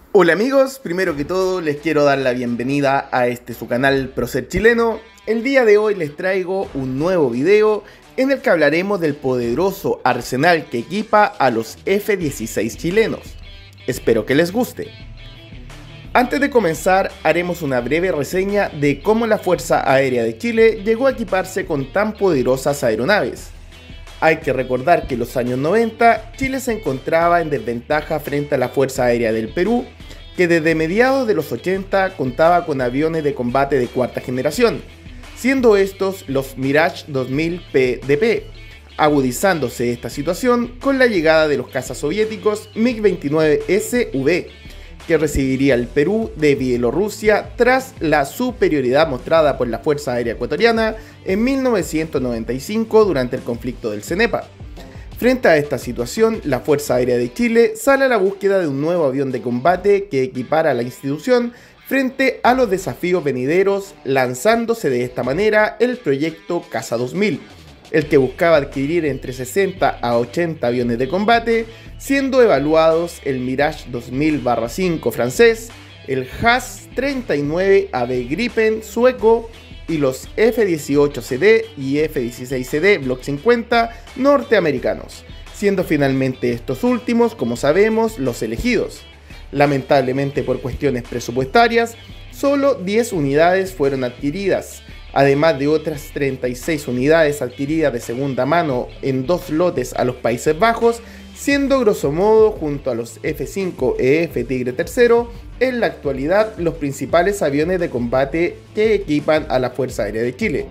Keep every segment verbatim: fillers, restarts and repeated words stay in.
Hola amigos, primero que todo les quiero dar la bienvenida a este su canal Procer Chileno. El día de hoy les traigo un nuevo video en el que hablaremos del poderoso arsenal que equipa a los F dieciséis chilenos. Espero que les guste. Antes de comenzar, haremos una breve reseña de cómo la Fuerza Aérea de Chile llegó a equiparse con tan poderosas aeronaves. Hay que recordar que en los años noventa, Chile se encontraba en desventaja frente a la Fuerza Aérea del Perú, que desde mediados de los ochenta contaba con aviones de combate de cuarta generación, siendo estos los Mirage dos mil P D P, agudizándose esta situación con la llegada de los cazas soviéticos MiG veintinueve S V, que recibiría el Perú de Bielorrusia tras la superioridad mostrada por la Fuerza Aérea Ecuatoriana en mil novecientos noventa y cinco durante el conflicto del Cenepa. Frente a esta situación, la Fuerza Aérea de Chile sale a la búsqueda de un nuevo avión de combate que equipara a la institución frente a los desafíos venideros, lanzándose de esta manera el proyecto Caza dos mil, el que buscaba adquirir entre sesenta a ochenta aviones de combate, siendo evaluados el Mirage dos mil cinco francés, el Haas treinta y nueve A B Gripen sueco y los F dieciocho C D y F dieciséis C D Block cincuenta norteamericanos, siendo finalmente estos últimos, como sabemos, los elegidos. Lamentablemente por cuestiones presupuestarias, solo diez unidades fueron adquiridas, además de otras treinta y seis unidades adquiridas de segunda mano en dos lotes a los Países Bajos, siendo grosso modo junto a los F cinco E F Tigre tercero en la actualidad los principales aviones de combate que equipan a la Fuerza Aérea de Chile.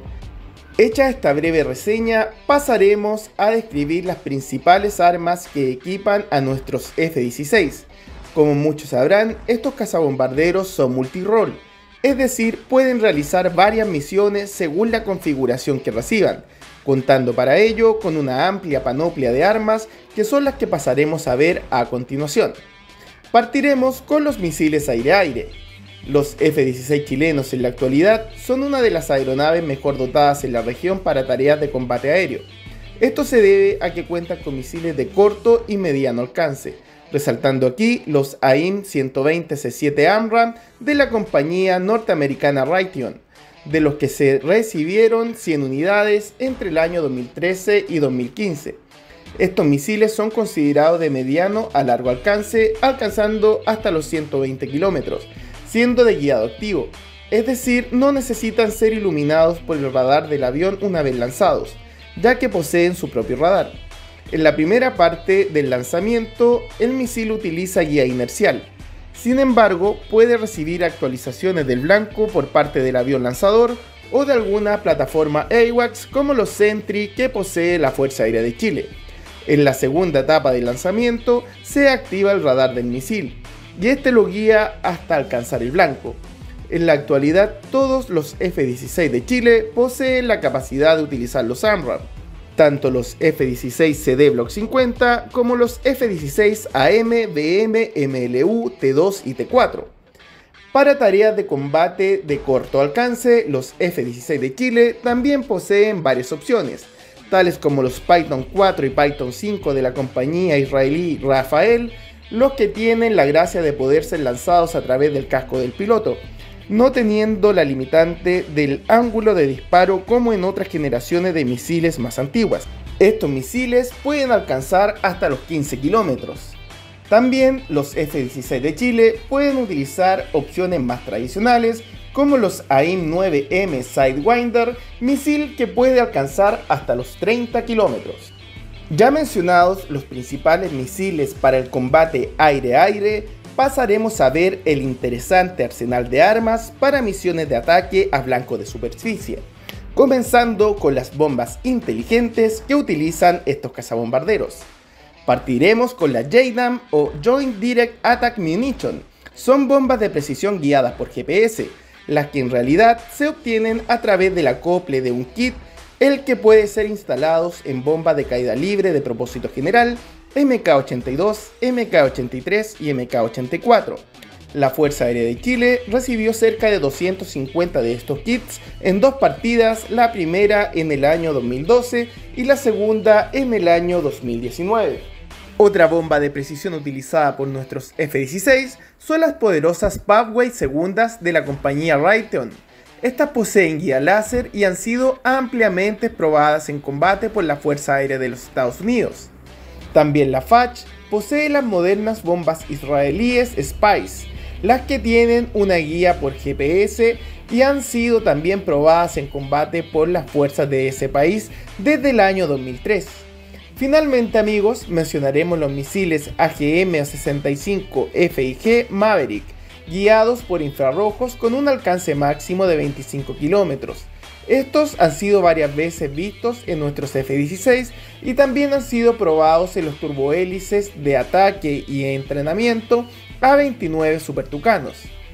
Hecha esta breve reseña, pasaremos a describir las principales armas que equipan a nuestros F dieciséis. Como muchos sabrán, estos cazabombarderos son multirol, es decir, pueden realizar varias misiones según la configuración que reciban, contando para ello con una amplia panoplia de armas que son las que pasaremos a ver a continuación. Partiremos con los misiles aire-aire. Los F dieciséis chilenos en la actualidad son una de las aeronaves mejor dotadas en la región para tareas de combate aéreo. Esto se debe a que cuentan con misiles de corto y mediano alcance, resaltando aquí los A I M ciento veinte C siete AMRAAM de la compañía norteamericana Raytheon, de los que se recibieron cien unidades entre el año dos mil trece y dos mil quince. Estos misiles son considerados de mediano a largo alcance, alcanzando hasta los ciento veinte kilómetros, siendo de guiado activo, es decir, no necesitan ser iluminados por el radar del avión una vez lanzados, ya que poseen su propio radar. En la primera parte del lanzamiento, el misil utiliza guía inercial. Sin embargo, puede recibir actualizaciones del blanco por parte del avión lanzador o de alguna plataforma AWACS como los Sentry que posee la Fuerza Aérea de Chile. En la segunda etapa del lanzamiento, se activa el radar del misil, y este lo guía hasta alcanzar el blanco. En la actualidad, todos los F dieciséis de Chile poseen la capacidad de utilizar los AMRAAM, tanto los F dieciséis C D Block cincuenta como los F dieciséis A M, B M, M L U, T dos y T cuatro. Para tareas de combate de corto alcance, los F dieciséis de Chile también poseen varias opciones, tales como los Python cuatro y Python cinco de la compañía israelí Rafael, los que tienen la gracia de poder ser lanzados a través del casco del piloto, no teniendo la limitante del ángulo de disparo como en otras generaciones de misiles más antiguas. Estos misiles pueden alcanzar hasta los quince kilómetros. También los F dieciséis de Chile pueden utilizar opciones más tradicionales como los A I M nueve M Sidewinder, misil que puede alcanzar hasta los treinta kilómetros. Ya mencionados los principales misiles para el combate aire-aire, pasaremos a ver el interesante arsenal de armas para misiones de ataque a blanco de superficie, comenzando con las bombas inteligentes que utilizan estos cazabombarderos. Partiremos con la J DAM o Joint Direct Attack Munition. Son bombas de precisión guiadas por G P S, las que en realidad se obtienen a través del acople de un kit, el que puede ser instalado en bombas de caída libre de propósito general M K ochenta y dos, M K ochenta y tres y M K ochenta y cuatro. La Fuerza Aérea de Chile recibió cerca de doscientos cincuenta de estos kits en dos partidas, la primera en el año dos mil doce y la segunda en el año dos mil diecinueve. Otra bomba de precisión utilizada por nuestros F dieciséis son las poderosas Pathway segundas de la compañía Raytheon. Estas poseen guía láser y han sido ampliamente probadas en combate por la Fuerza Aérea de los Estados Unidos. También la Fach posee las modernas bombas israelíes Spice, las que tienen una guía por G P S y han sido también probadas en combate por las fuerzas de ese país desde el año dos mil tres. Finalmente, amigos, mencionaremos los misiles A G M sesenta y cinco F I G Maverick, guiados por infrarrojos con un alcance máximo de veinticinco kilómetros. Estos han sido varias veces vistos en nuestros F dieciséis y también han sido probados en los turbohélices de ataque y entrenamiento A veintinueve Super Tucanos.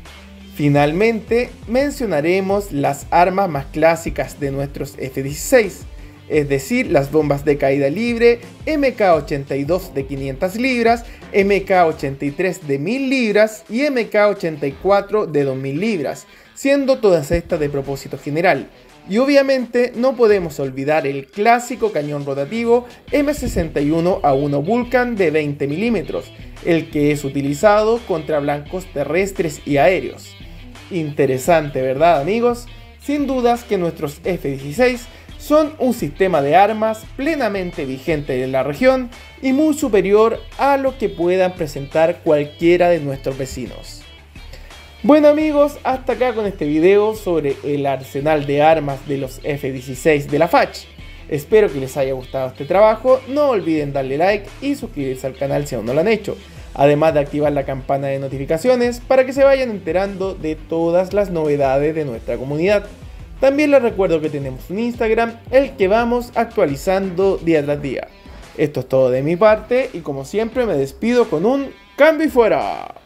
Finalmente, mencionaremos las armas más clásicas de nuestros F dieciséis, es decir, las bombas de caída libre M K ochenta y dos de quinientas libras, M K ochenta y tres de mil libras y M K ochenta y cuatro de dos mil libras, siendo todas estas de propósito general. Y obviamente no podemos olvidar el clásico cañón rotativo M sesenta y uno A uno Vulcan de veinte milímetros, el que es utilizado contra blancos terrestres y aéreos. Interesante, ¿verdad, amigos? Sin dudas que nuestros F dieciséis son un sistema de armas plenamente vigente en la región y muy superior a lo que puedan presentar cualquiera de nuestros vecinos. Bueno, amigos, hasta acá con este video sobre el arsenal de armas de los F dieciséis de la Fach. Espero que les haya gustado este trabajo, no olviden darle like y suscribirse al canal si aún no lo han hecho, además de activar la campana de notificaciones para que se vayan enterando de todas las novedades de nuestra comunidad. También les recuerdo que tenemos un Instagram, el que vamos actualizando día tras día. Esto es todo de mi parte y como siempre me despido con un cambio y fuera.